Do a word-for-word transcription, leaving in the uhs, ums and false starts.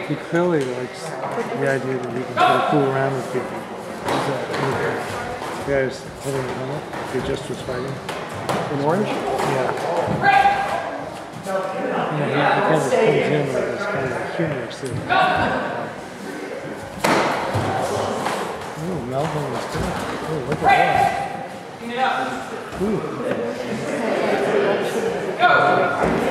he clearly likes the idea that he can sort of fool around with people. The guy was holding the helmet. He just was fighting. In orange? Yeah. You know, he, he kind of comes in with this kind of humorous thing. Ooh, Melvin was good. Oh, look at that. Ooh.